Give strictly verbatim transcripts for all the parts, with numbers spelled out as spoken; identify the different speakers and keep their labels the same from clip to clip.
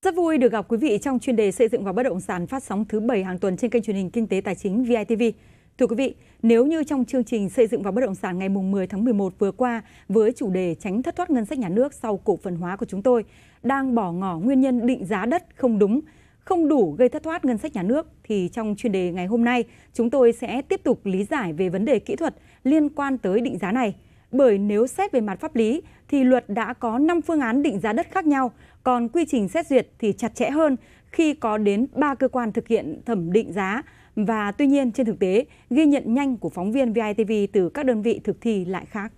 Speaker 1: Rất vui được gặp quý vị trong chuyên đề xây dựng và bất động sản phát sóng thứ bảy hàng tuần trên kênh truyền hình Kinh tế Tài chính vê i tê vê. Thưa quý vị, nếu như trong chương trình xây dựng và bất động sản ngày mười tháng mười một vừa qua với chủ đề tránh thất thoát ngân sách nhà nước sau cổ phần hóa của chúng tôi đang bỏ ngỏ nguyên nhân định giá đất không đúng, không đủ gây thất thoát ngân sách nhà nước, thì trong chuyên đề ngày hôm nay chúng tôi sẽ tiếp tục lý giải về vấn đề kỹ thuật liên quan tới định giá này. Bởi nếu xét về mặt pháp lý thì luật đã có năm phương án định giá đất khác nhau, còn quy trình xét duyệt thì chặt chẽ hơn khi có đến ba cơ quan thực hiện thẩm định giá. Và tuy nhiên trên thực tế, ghi nhận nhanh của phóng viên vê i tê vê từ các đơn vị thực thi lại khác.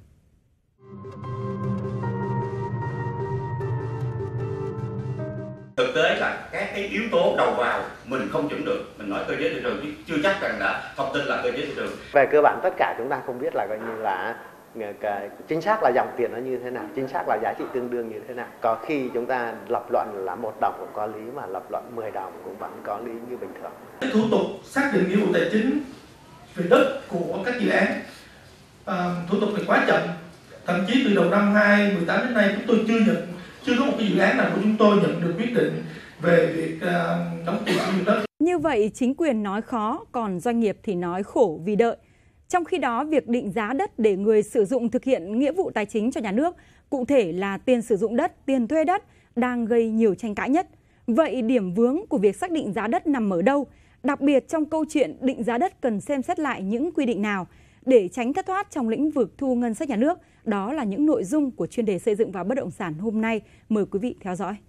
Speaker 2: Thực tế là các cái yếu tố đầu vào mình không chuẩn được, mình nói cơ chế thị trường chứ chưa chắc rằng đã thông tin là cơ chế thị trường.
Speaker 3: Về cơ bản tất cả chúng ta không biết là coi như là cái chính xác là dòng tiền nó như thế nào, chính xác là giá trị tương đương như thế nào. Có khi chúng ta lập luận là một đồng cũng có lý, mà lập luận mười đồng cũng vẫn có lý như bình thường.
Speaker 4: Thủ tục xác định nghĩa vụ tài chính về đất của các dự án, à, thủ tục này quá chậm. Thậm chí từ đầu năm hai không một tám đến nay chúng tôi chưa nhận, chưa có một cái dự án nào của chúng tôi nhận được quyết định về việc uh, đóng tiền sử dụng đất.
Speaker 1: Như vậy chính quyền nói khó, còn doanh nghiệp thì nói khổ vì đợi. Trong khi đó, việc định giá đất để người sử dụng thực hiện nghĩa vụ tài chính cho nhà nước, cụ thể là tiền sử dụng đất, tiền thuê đất, đang gây nhiều tranh cãi nhất. Vậy điểm vướng của việc xác định giá đất nằm ở đâu? Đặc biệt trong câu chuyện định giá đất cần xem xét lại những quy định nào để tránh thất thoát trong lĩnh vực thu ngân sách nhà nước? Đó là những nội dung của chuyên đề xây dựng và bất động sản hôm nay. Mời quý vị theo dõi.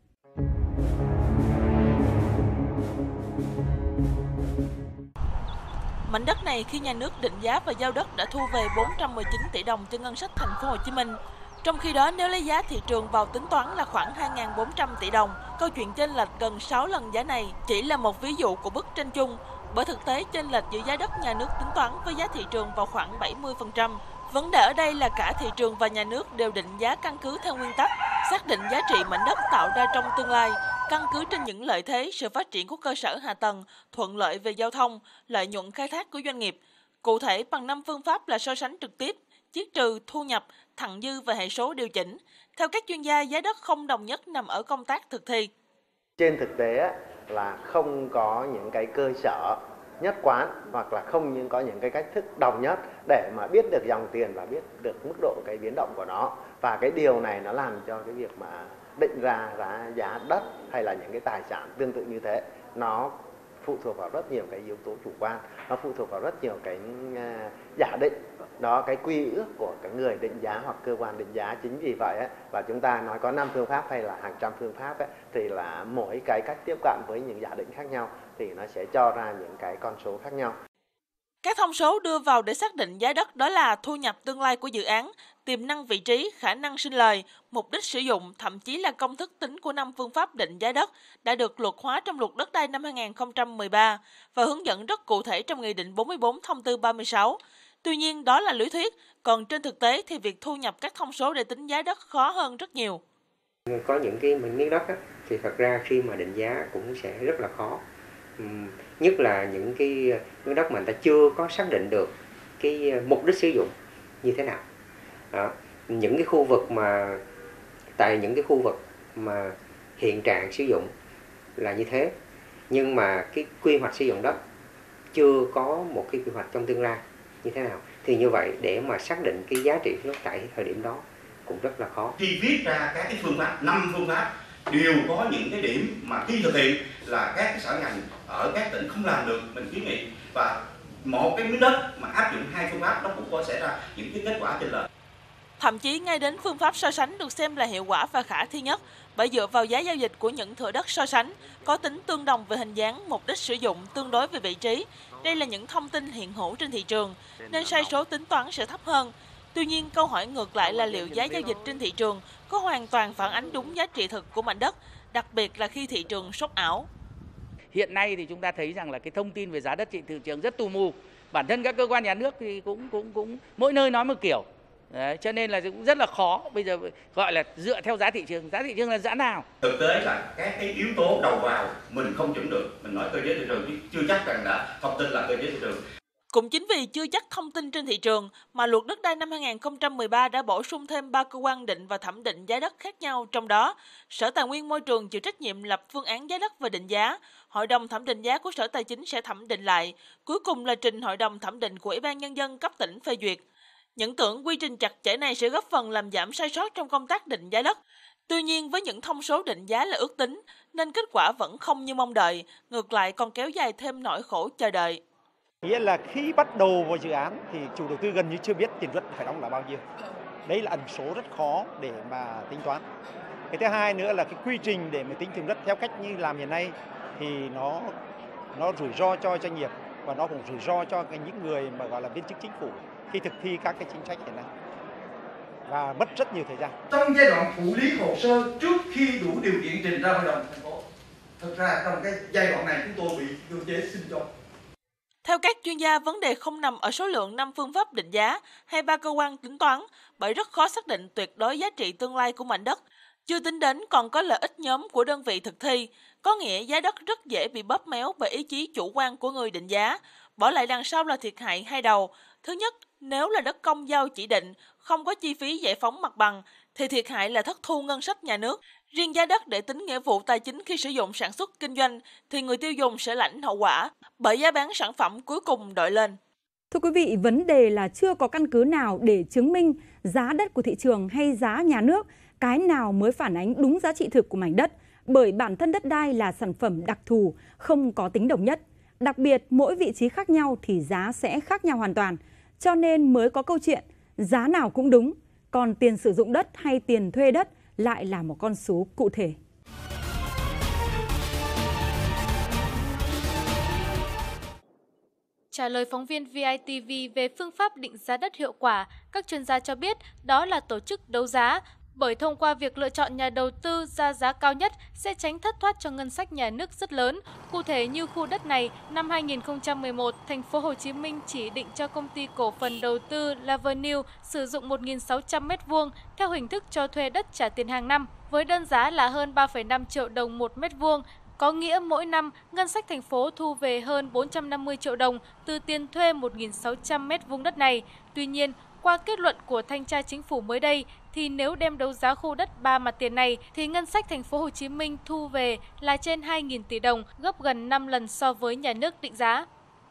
Speaker 5: Mảnh đất này khi nhà nước định giá và giao đất đã thu về bốn trăm mười chín tỷ đồng cho ngân sách thành phố Hồ Chí Minh. Trong khi đó, nếu lấy giá thị trường vào tính toán là khoảng hai nghìn bốn trăm tỷ đồng, câu chuyện chênh lệch gần sáu lần giá này chỉ là một ví dụ của bức tranh chung, bởi thực tế chênh lệch giữa giá đất nhà nước tính toán với giá thị trường vào khoảng bảy mươi phần trăm. Vấn đề ở đây là cả thị trường và nhà nước đều định giá căn cứ theo nguyên tắc xác định giá trị mảnh đất tạo ra trong tương lai, căn cứ trên những lợi thế, sự phát triển của cơ sở hạ tầng, thuận lợi về giao thông, lợi nhuận khai thác của doanh nghiệp. Cụ thể bằng năm phương pháp là so sánh trực tiếp, chiết trừ, thu nhập, thặng dư và hệ số điều chỉnh. Theo các chuyên gia, giá đất không đồng nhất nằm ở công tác thực thi.
Speaker 3: Trên thực tế là không có những cái cơ sở nhất quán, hoặc là không những có những cái cách thức đồng nhất để mà biết được dòng tiền và biết được mức độ cái biến động của nó. Và cái điều này nó làm cho cái việc mà định ra giá, giá đất hay là những cái tài sản tương tự như thế, nó phụ thuộc vào rất nhiều cái yếu tố chủ quan, nó phụ thuộc vào rất nhiều cái uh, giả định, đó cái quy ước của cái người định giá hoặc cơ quan định giá. Chính vì vậy ấy, và chúng ta nói có năm phương pháp hay là hàng trăm phương pháp ấy, thì là mỗi cái cách tiếp cận với những giả định khác nhau thì nó sẽ cho ra những cái con số khác nhau.
Speaker 5: Các thông số đưa vào để xác định giá đất đó là thu nhập tương lai của dự án, tiềm năng vị trí, khả năng sinh lời, mục đích sử dụng, thậm chí là công thức tính của năm phương pháp định giá đất đã được luật hóa trong Luật Đất đai năm hai nghìn không trăm mười ba và hướng dẫn rất cụ thể trong Nghị định bốn mươi bốn Thông tư ba mươi sáu. Tuy nhiên đó là lý thuyết, còn trên thực tế thì việc thu nhập các thông số để tính giá đất khó hơn rất nhiều.
Speaker 6: Có những cái miếng đất á, thì thật ra khi mà định giá cũng sẽ rất là khó. Nhất là những cái miếng đất mà người ta chưa có xác định được cái mục đích sử dụng như thế nào. Đó. Những cái khu vực mà tại những cái khu vực mà hiện trạng sử dụng là như thế, nhưng mà cái quy hoạch sử dụng đất chưa có một cái quy hoạch trong tương lai như thế nào, thì như vậy để mà xác định cái giá trị đất tại thời điểm đó cũng rất là khó.
Speaker 2: Khi viết ra các cái phương pháp, năm phương pháp đều có những cái điểm mà khi thực hiện là các cái sở ngành ở các tỉnh không làm được, mình kiến nghị, và một cái miếng đất mà áp dụng hai phương pháp nó cũng có xảy ra những cái kết quả chênh lệch.
Speaker 5: Thậm chí ngay đến phương pháp so sánh được xem là hiệu quả và khả thi nhất, bởi dựa vào giá giao dịch của những thửa đất so sánh, có tính tương đồng về hình dáng, mục đích sử dụng, tương đối về vị trí. Đây là những thông tin hiện hữu trên thị trường, nên sai số tính toán sẽ thấp hơn. Tuy nhiên, câu hỏi ngược lại là liệu giá giao dịch trên thị trường có hoàn toàn phản ánh đúng giá trị thực của mảnh đất, đặc biệt là khi thị trường sốt ảo.
Speaker 7: Hiện nay thì chúng ta thấy rằng là cái thông tin về giá đất trên thị trường rất tù mù. Bản thân các cơ quan nhà nước thì cũng cũng cũng mỗi nơi nói một kiểu. Đấy, cho nên là cũng rất là khó. Bây giờ gọi là dựa theo giá thị trường, giá thị trường là giá nào?
Speaker 2: Thực tế là các cái yếu tố đầu vào mình không chuẩn được, mình nói cơ chế thị trường chứ chưa chắc rằng đã thông tin là cơ chế thị trường.
Speaker 5: Cũng chính vì chưa chắc thông tin trên thị trường mà luật đất đai năm hai nghìn không trăm mười ba đã bổ sung thêm ba cơ quan định và thẩm định giá đất khác nhau, trong đó Sở Tài nguyên Môi trường chịu trách nhiệm lập phương án giá đất và định giá, Hội đồng thẩm định giá của Sở Tài chính sẽ thẩm định lại, cuối cùng là trình Hội đồng thẩm định của Ủy ban Nhân dân cấp tỉnh phê duyệt. Những tưởng quy trình chặt chẽ này sẽ góp phần làm giảm sai sót trong công tác định giá đất. Tuy nhiên, với những thông số định giá là ước tính, nên kết quả vẫn không như mong đợi, ngược lại còn kéo dài thêm nỗi khổ chờ đợi.
Speaker 8: Nghĩa là khi bắt đầu vào dự án thì chủ đầu tư gần như chưa biết tiền đất phải đóng là bao nhiêu. Đấy là ẩn số rất khó để mà tính toán. Cái thứ hai nữa là cái quy trình để mà tính tiền đất theo cách như làm hiện nay thì nó nó rủi ro cho doanh nghiệp và nó cũng rủi ro cho cái những người mà gọi là viên chức chính phủ khi thực thi các cái chính sách hiện nay, và mất rất nhiều thời gian.
Speaker 4: Trong giai đoạn thụ lý hồ sơ trước khi đủ điều kiện trình ra hội đồng thành phố, thực ra trong cái giai đoạn này chúng tôi bị cơ chế xin cho.
Speaker 5: Theo các chuyên gia, vấn đề không nằm ở số lượng năm phương pháp định giá hay ba cơ quan tính toán, bởi rất khó xác định tuyệt đối giá trị tương lai của mảnh đất. Chưa tính đến còn có lợi ích nhóm của đơn vị thực thi, có nghĩa giá đất rất dễ bị bóp méo bởi ý chí chủ quan của người định giá. Bỏ lại đằng sau là thiệt hại hai đầu. Thứ nhất, nếu là đất công giao chỉ định, không có chi phí giải phóng mặt bằng, thì thiệt hại là thất thu ngân sách nhà nước. Riêng giá đất để tính nghĩa vụ tài chính khi sử dụng sản xuất kinh doanh, thì người tiêu dùng sẽ lãnh hậu quả, bởi giá bán sản phẩm cuối cùng đội lên.
Speaker 1: Thưa quý vị, vấn đề là chưa có căn cứ nào để chứng minh giá đất của thị trường hay giá nhà nước, cái nào mới phản ánh đúng giá trị thực của mảnh đất, bởi bản thân đất đai là sản phẩm đặc thù, không có tính đồng nhất. Đặc biệt, mỗi vị trí khác nhau thì giá sẽ khác nhau hoàn toàn, cho nên mới có câu chuyện giá nào cũng đúng, còn tiền sử dụng đất hay tiền thuê đất lại là một con số cụ thể.
Speaker 9: Trả lời phóng viên vê i tê vê về phương pháp định giá đất hiệu quả, các chuyên gia cho biết đó là tổ chức đấu giá, bởi thông qua việc lựa chọn nhà đầu tư ra giá cao nhất sẽ tránh thất thoát cho ngân sách nhà nước rất lớn. Cụ thể như khu đất này, năm hai nghìn không trăm mười một, thành phố Hồ Chí Minh chỉ định cho công ty cổ phần đầu tư Lavernew sử dụng một nghìn sáu trăm mét vuông theo hình thức cho thuê đất trả tiền hàng năm, với đơn giá là hơn ba phẩy năm triệu đồng một mét vuông. Có nghĩa mỗi năm, ngân sách thành phố thu về hơn bốn trăm năm mươi triệu đồng từ tiền thuê một nghìn sáu trăm mét vuông đất này. Tuy nhiên, qua kết luận của Thanh tra Chính phủ mới đây, thì nếu đem đấu giá khu đất ba mặt tiền này, thì ngân sách thành phố Hồ Chí Minh thu về là trên hai nghìn tỷ đồng, gấp gần năm lần so với nhà nước định giá.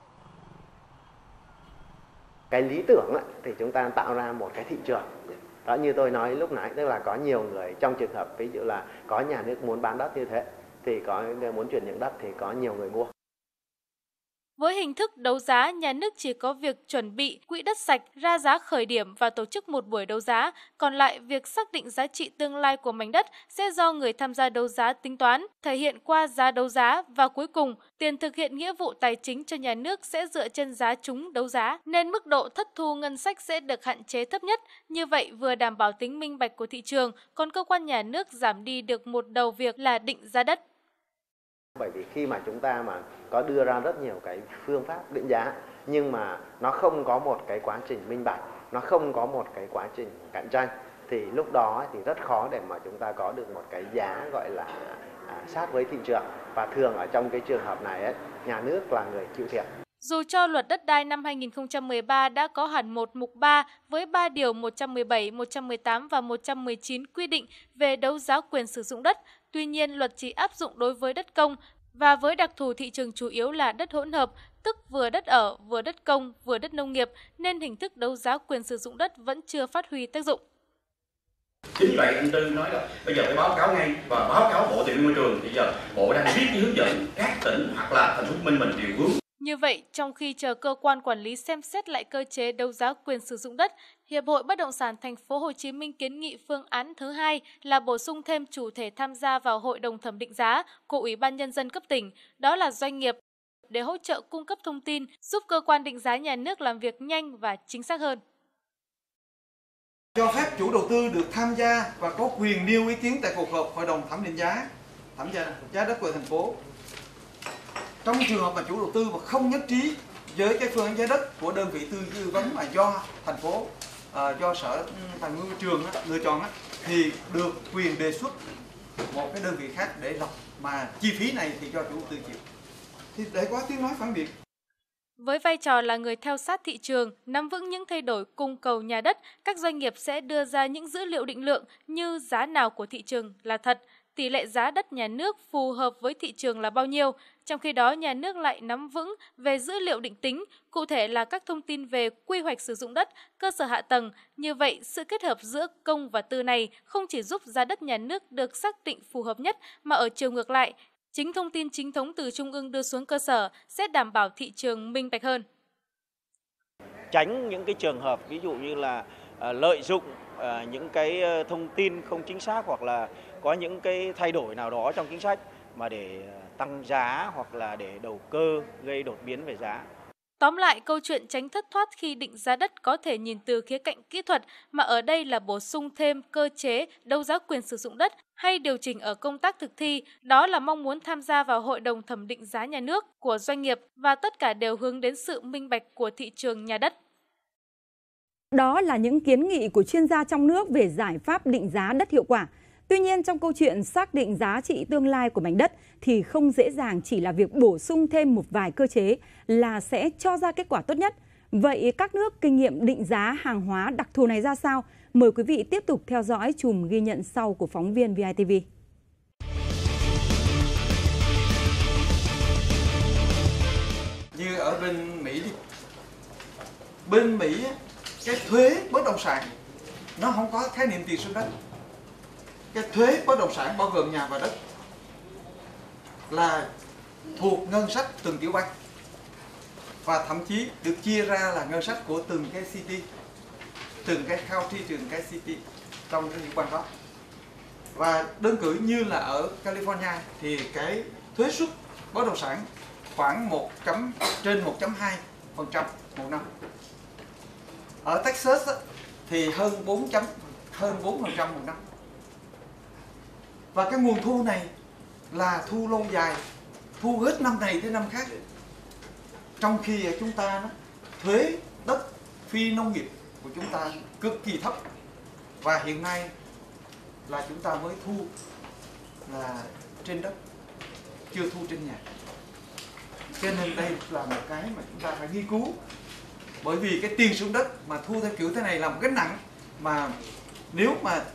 Speaker 3: Cái lý tưởng thì chúng ta tạo ra một cái thị trường. Đó, như tôi nói lúc nãy, tức là có nhiều người trong trường hợp ví dụ là có nhà nước muốn bán đất như thế, thì có muốn chuyển nhượng đất thì có nhiều người mua.
Speaker 9: Với hình thức đấu giá, nhà nước chỉ có việc chuẩn bị quỹ đất sạch, ra giá khởi điểm và tổ chức một buổi đấu giá, còn lại việc xác định giá trị tương lai của mảnh đất sẽ do người tham gia đấu giá tính toán, thể hiện qua giá đấu giá, và cuối cùng, tiền thực hiện nghĩa vụ tài chính cho nhà nước sẽ dựa trên giá trúng đấu giá, nên mức độ thất thu ngân sách sẽ được hạn chế thấp nhất. Như vậy vừa đảm bảo tính minh bạch của thị trường, còn cơ quan nhà nước giảm đi được một đầu việc là định giá đất.
Speaker 3: Bởi vì khi mà chúng ta mà có đưa ra rất nhiều cái phương pháp định giá, nhưng mà nó không có một cái quá trình minh bạch, nó không có một cái quá trình cạnh tranh, thì lúc đó thì rất khó để mà chúng ta có được một cái giá gọi là à, sát với thị trường. Và thường ở trong cái trường hợp này ấy, nhà nước là người chịu thiệt.
Speaker 9: Dù cho luật đất đai năm hai nghìn không trăm mười ba đã có hẳn một mục ba với ba điều một trăm mười bảy, một trăm mười tám và một trăm mười chín quy định về đấu giá quyền sử dụng đất, tuy nhiên luật chỉ áp dụng đối với đất công và với đặc thù thị trường chủ yếu là đất hỗn hợp, tức vừa đất ở, vừa đất công, vừa đất nông nghiệp, nên hình thức đấu giá quyền sử dụng đất vẫn chưa phát huy tác dụng.
Speaker 2: Chính vậy anh Tư nói là bây giờ phải báo cáo ngay và báo cáo Bộ Tài nguyên Môi trường. Bây giờ Bộ đang viết cái hướng dẫn các tỉnh hoặc là thành phố Hồ Chí Minh mình điều hướng.
Speaker 9: Như vậy, trong khi chờ cơ quan quản lý xem xét lại cơ chế đấu giá quyền sử dụng đất, Hiệp hội Bất động sản Thành phố Hồ Chí Minh kiến nghị phương án thứ hai là bổ sung thêm chủ thể tham gia vào Hội đồng thẩm định giá của Ủy ban Nhân dân cấp tỉnh, đó là doanh nghiệp, để hỗ trợ cung cấp thông tin, giúp cơ quan định giá nhà nước làm việc nhanh và chính xác hơn.
Speaker 10: Cho phép chủ đầu tư được tham gia và có quyền nêu ý kiến tại cuộc họp Hội đồng thẩm định giá, thẩm định giá đất của thành phố. Trong trường hợp mà chủ đầu tư mà không nhất trí với cái phương án giá đất của đơn vị tư vấn mà do thành phố, à, do Sở Tài nguyên Môi trường á, lựa chọn á, thì được quyền đề xuất một cái đơn vị khác để lập, mà chi phí này thì cho chủ đầu tư chịu. Thì để có tiếng nói phản biện.
Speaker 9: Với vai trò là người theo sát thị trường, nắm vững những thay đổi cung cầu nhà đất, các doanh nghiệp sẽ đưa ra những dữ liệu định lượng như giá nào của thị trường là thật, tỷ lệ giá đất nhà nước phù hợp với thị trường là bao nhiêu. Trong khi đó, nhà nước lại nắm vững về dữ liệu định tính, cụ thể là các thông tin về quy hoạch sử dụng đất, cơ sở hạ tầng. Như vậy, sự kết hợp giữa công và tư này không chỉ giúp giá đất nhà nước được xác định phù hợp nhất, mà ở chiều ngược lại, chính thông tin chính thống từ Trung ương đưa xuống cơ sở sẽ đảm bảo thị trường minh bạch hơn.
Speaker 11: Tránh những cái trường hợp ví dụ như là à, lợi dụng à, những cái thông tin không chính xác hoặc là có những cái thay đổi nào đó trong chính sách mà để tăng giá hoặc là để đầu cơ gây đột biến về giá.
Speaker 9: Tóm lại, câu chuyện tránh thất thoát khi định giá đất có thể nhìn từ khía cạnh kỹ thuật, mà ở đây là bổ sung thêm cơ chế đấu giá quyền sử dụng đất hay điều chỉnh ở công tác thực thi. Đó là mong muốn tham gia vào hội đồng thẩm định giá nhà nước của doanh nghiệp, và tất cả đều hướng đến sự minh bạch của thị trường nhà đất.
Speaker 1: Đó là những kiến nghị của chuyên gia trong nước về giải pháp định giá đất hiệu quả. Tuy nhiên, trong câu chuyện xác định giá trị tương lai của mảnh đất thì không dễ dàng chỉ là việc bổ sung thêm một vài cơ chế là sẽ cho ra kết quả tốt nhất. Vậy các nước kinh nghiệm định giá hàng hóa đặc thù này ra sao? Mời quý vị tiếp tục theo dõi chùm ghi nhận sau của phóng viên vê i tê vê.
Speaker 10: Như ở bên Mỹ đi. Bên Mỹ cái thuế bất động sản nó không có khái niệm tiền sử đất. Cái thuế bất động sản bao gồm nhà và đất là thuộc ngân sách từng tiểu bang, và thậm chí được chia ra là ngân sách của từng cái city, từng cái county, từng cái city trong cái tiểu bang đó. Và đơn cử như là ở California thì cái thuế suất bất động sản khoảng một chấm trên một phẩy hai phần trăm một năm. Ở Texas thì hơn bốn chấm hơn bốn phần trăm một năm. Và cái nguồn thu này là thu lâu dài, thu hết năm này tới năm khác. Trong khi ở chúng ta đó, thuế đất phi nông nghiệp của chúng ta cực kỳ thấp, và hiện nay là chúng ta mới thu là trên đất, chưa thu trên nhà. Cho nên đây là một cái mà chúng ta phải nghiên cứu, bởi vì cái tiền sử dụng đất mà thu theo kiểu thế này là một cái nặng, mà nếu mà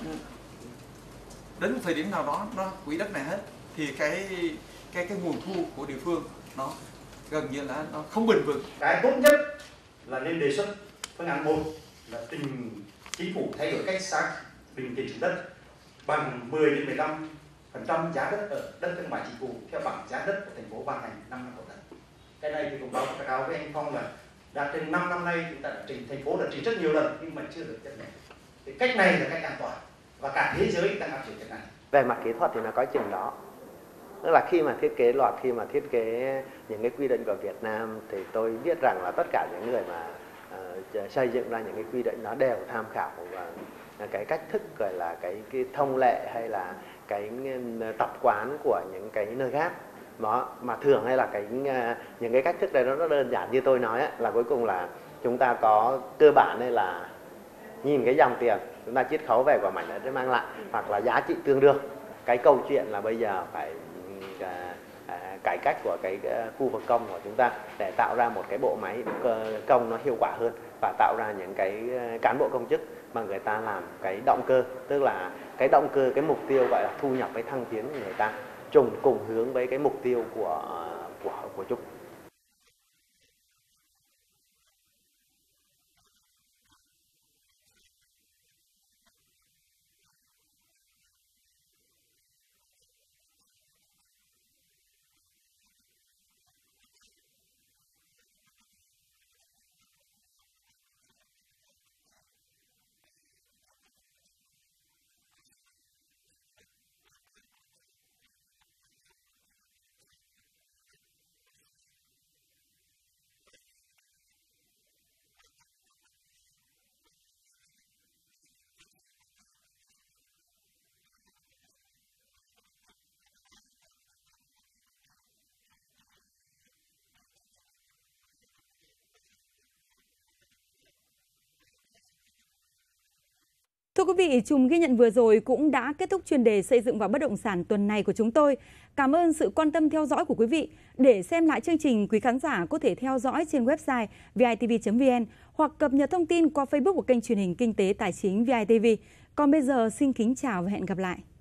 Speaker 10: đến một thời điểm nào đó nó quỹ đất này hết thì cái cái cái nguồn thu của địa phương nó gần như là nó không bền vững.
Speaker 2: Cái tốt nhất là nên đề xuất phương án một là trình chính phủ thay đổi cách xác định tiền sử đất bằng mười đến mười lăm phần trăm giá đất ở đất thương mại dịch vụ theo bảng giá đất của thành phố ban hành năm năm một lần. Cái này thì cũng báo cáo với anh Phong là đã trên năm năm nay chúng ta đã trình, thành phố đã trình rất nhiều lần nhưng mà chưa được chấp nhận. Thì cách này là cách an toàn và cả thế giới đang áp dụng cái này.
Speaker 3: Về mặt kỹ thuật thì nó có chừng đó. Tức là khi mà thiết kế luật, khi mà thiết kế những cái quy định của Việt Nam thì tôi biết rằng là tất cả những người mà uh, xây dựng ra những cái quy định nó đều tham khảo và cái cách thức gọi là cái, cái thông lệ hay là cái tập quán của những cái nơi khác. Đó, mà thường hay là cái những cái cách thức này nó rất đơn giản, như tôi nói ấy, là cuối cùng là chúng ta có cơ bản đây là nhìn cái dòng tiền chúng ta chiết khấu về của mảnh đất mang lại, hoặc là giá trị tương đương. Cái câu chuyện là bây giờ phải à, à, cải cách của cái à, khu vực công của chúng ta để tạo ra một cái bộ máy công nó hiệu quả hơn, và tạo ra những cái cán bộ công chức mà người ta làm cái động cơ, tức là cái động cơ, cái mục tiêu gọi là thu nhập với thăng tiến của người ta trùng cùng hướng với cái mục tiêu của của của chúng.
Speaker 1: quý vị, chùm ghi nhận vừa rồi cũng đã kết thúc chuyên đề xây dựng và bất động sản tuần này của chúng tôi. Cảm ơn sự quan tâm theo dõi của quý vị. Để xem lại chương trình, quý khán giả có thể theo dõi trên website v i t v chấm v n hoặc cập nhật thông tin qua Facebook của kênh truyền hình Kinh tế Tài chính vê i tê vê. Còn bây giờ xin kính chào và hẹn gặp lại.